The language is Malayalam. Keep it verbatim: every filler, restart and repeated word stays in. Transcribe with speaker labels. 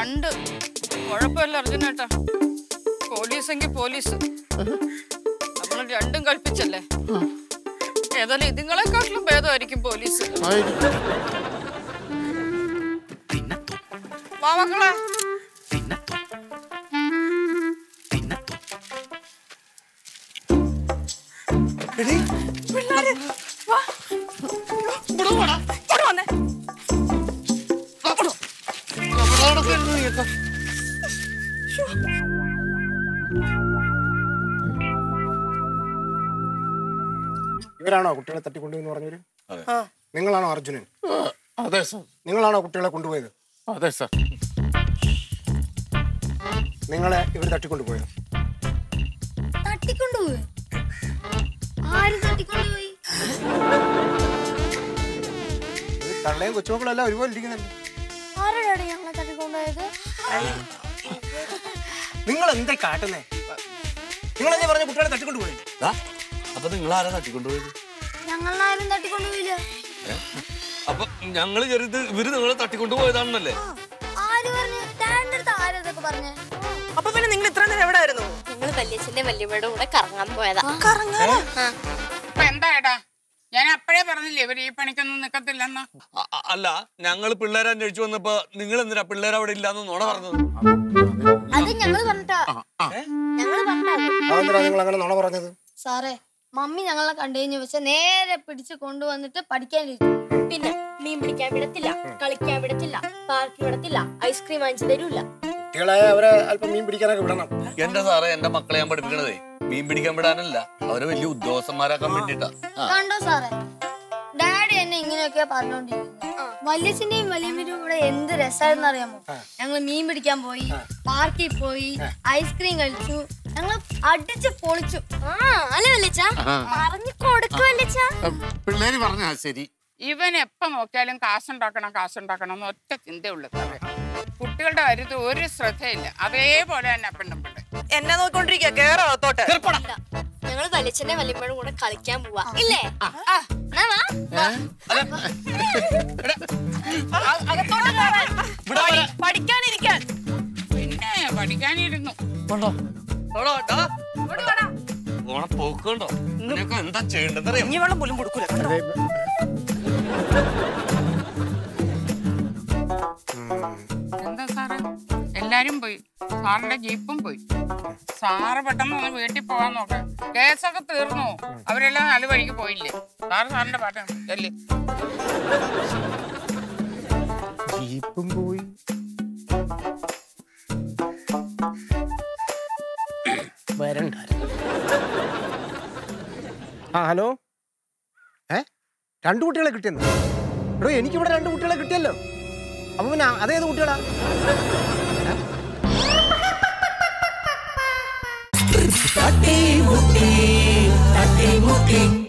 Speaker 1: രണ്ട് കുഴപ്പമില്ല അർജുനേട്ടാ. പോലീസെങ്കിൽ പോലീസ്, നമ്മൾ രണ്ടും കൽപ്പിച്ചല്ലേ. ഏതായാലും ഇതുങ്ങളെക്കാട്ടിലും ഭേദമായിരിക്കും പോലീസ്. വാ മക്കളെ.
Speaker 2: ഇവരാണോ കുട്ടികളെ തട്ടിക്കൊണ്ടുപോയെന്ന് പറഞ്ഞവര്? നിങ്ങളാണോ അർജുനൻ?
Speaker 3: അതെ സർ.
Speaker 2: നിങ്ങളാണോ കുട്ടികളെ കൊണ്ടുപോയത്?
Speaker 3: അതെ സർ.
Speaker 2: നിങ്ങളെ ഇവർ തട്ടിക്കൊണ്ടുപോയോ?
Speaker 4: തട്ടിക്കൊണ്ടുപോയി? ആര് തട്ടിക്കൊണ്ടുപോയി?
Speaker 2: തള്ളയും കൊച്ചുമക്കളെല്ലാം ഒരുപോലെ ഇരിക്കുന്നുണ്ട്.
Speaker 4: ആരോടാണ് ഞങ്ങളെ തട്ടിക്കൊണ്ടുപോയത്?
Speaker 2: നിങ്ങൾ എന്താ കാട്ടുന്നേ? നിങ്ങളെന്നെ പറഞ്ഞ കുട്ടികളെ തട്ടിക്കൊണ്ടുപോയി.
Speaker 3: അപ്പൊ നിങ്ങൾ ആരാ തട്ടിക്കൊണ്ടുപോയത്?
Speaker 4: ഞങ്ങളാരും തട്ടിക്കൊണ്ടുപോയില്ല.
Speaker 3: അപ്പൊ ഞങ്ങള് ചെറുത് ഇവര് നിങ്ങളെ തട്ടിക്കൊണ്ടുപോയതാണെന്നല്ലേ?
Speaker 4: ആര് പറഞ്ഞു? ഡാഡിന്റെ അടുത്ത് ആരതൊക്കെ പറഞ്ഞേ?
Speaker 1: അപ്പൊ പിന്നെ നിങ്ങൾ ഇത്ര നേരം എവിടെ ആയിരുന്നു?
Speaker 4: ഞങ്ങൾ വല്യച്ഛന്റെ വല്യമ്മയുടെ കൂടെ കറങ്ങാൻ പോയതാ.
Speaker 1: എന്താടാ, ഞാൻ അപ്പഴേ പറഞ്ഞില്ലേ ഇവര് ഈ പണിക്കൊന്നും നിക്കത്തില്ലെന്ന്.
Speaker 3: അല്ല, ഞങ്ങള് പിള്ളേരെ അന്വേഷിച്ചു വന്നപ്പോ നിങ്ങൾ എന്തിനാ പിള്ളേർ അവിടെ ഇല്ലാന്ന് നോണ പറഞ്ഞത്?
Speaker 4: അത് ഞങ്ങള് പറഞ്ഞിട്ടാ. ഞങ്ങള് പറഞ്ഞിട്ടാ
Speaker 2: നിങ്ങൾ അങ്ങനെ നോണ പറഞ്ഞത്?
Speaker 4: സാറേ, മമ്മി ഞങ്ങളെ കണ്ടു കഴിഞ്ഞു പക്ഷെ നേരെ പിടിച്ച് കൊണ്ടുവന്നിട്ട് പഠിക്കാനിരുന്നു. പിന്നെ മീൻ പിടിക്കാൻ വിടത്തില്ല, കളിക്കാൻ വിടത്തില്ല, പാർക്കിൽ വിടത്തില്ല, ഐസ്ക്രീം വാങ്ങിച്ചു തരൂല.
Speaker 2: കുട്ടികളെ അവരെ അല്പം മീൻ പിടിക്കാനൊക്കെ വിടണം.
Speaker 3: എന്റെ സാറേ, എന്റെ മക്കളെ ഞാൻ പഠിപ്പിക്കണതേ മീൻ പിടിക്കാൻ വിടാനല്ല, അവരെ വലിയ ഉദ്യോഗസ്ഥന്മാരാക്കാൻ വേണ്ടിട്ടാ.
Speaker 4: കണ്ടോ സാറേ, ഡാഡി എന്നെ ഇങ്ങനെയൊക്കെയാ പറഞ്ഞോണ്ടിരിക്കുന്നത്. വല്യച്ഛന്റെയും വല്യമ്മയും ഇവിടെ എന്ത് രസമായിരുന്നു അറിയാമോ? ഞങ്ങൾ മീൻ പിടിക്കാൻ പോയി, പാർക്കിൽ പോയി, ഐസ്ക്രീം കഴിച്ചു, ഞങ്ങൾ അടിച്ച് പൊളിച്ചു.
Speaker 3: പിള്ളേര് പറഞ്ഞാ ശരി.
Speaker 1: ഇവൻ എപ്പോ നോക്കിയാലും കാശുണ്ടാക്കണം കാശുണ്ടാക്കണം എന്ന് ഒറ്റ ചിന്തയുള്ളൂ. കുട്ടികളുടെ കാര്യത്തിൽ ഒരു ശ്രദ്ധയില്ല. അതേപോലെ തന്നെ പെണ്ണും പിള്ളേ എന്നെ നോക്കിക്കൊണ്ടിരിക്കുക. കേറോത്തോട്ട്
Speaker 4: ഞങ്ങൾ വല്യച്ഛന്റെ വല്യമ്മയുടെ കൂടെ കളിക്കാൻ പോവാ ഇല്ലേ?
Speaker 1: പഠിക്കാനിരിക്കാൻ. പിന്നെ പഠിക്കാനിരുന്നു.
Speaker 3: പോക്കണ്ടോ നിനക്ക് എന്താ ചെയ്യേണ്ടത്?
Speaker 1: ഇനി വെള്ളം പോലും കൊടുക്കൂല. എന്താ സാറേ, എല്ലാരും പോയി, സാറിന്റെ ജീപ്പും പോയി. സാറ് പെട്ടെന്ന് ഒന്ന് വീട്ടിൽ പോകാൻ നോക്ക. കേസൊക്കെ തീർന്നു, അവരെല്ലാം നല്ല വഴിക്ക് പോയില്ലേ. സാറ് സാറിന്റെ പാട്ടാണ് അല്ലേ?
Speaker 2: ജീപ്പും പോയി. വരണ്ട. ആ ഹലോ. ഏ രണ്ടു കുട്ടികളെ കിട്ടിയെന്ന്? എടോ, എനിക്കിവിടെ രണ്ട് കുട്ടികളെ കിട്ടിയല്ലോ. അപ്പൊ പിന്നെ അതേത് കുട്ടികളാ?
Speaker 5: തട്ടി മുട്ടി തട്ടി മുട്ടി